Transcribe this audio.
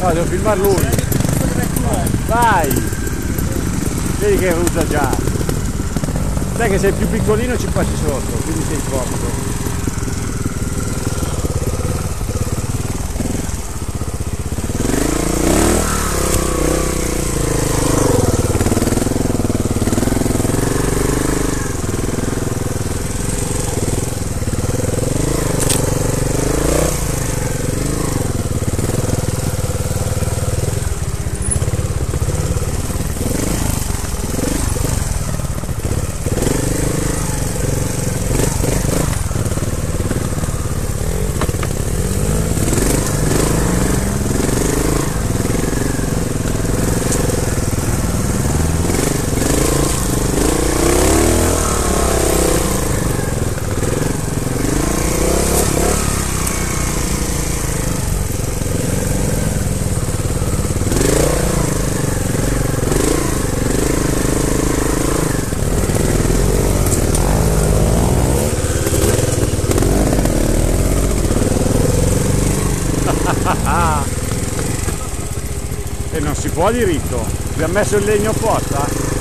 No, devo filmare lui. Vai! Vedi che usa già. Sai che sei più piccolino e ci passi sotto, quindi sei comodo. E non si può diritto, vi ha messo il legno apposta?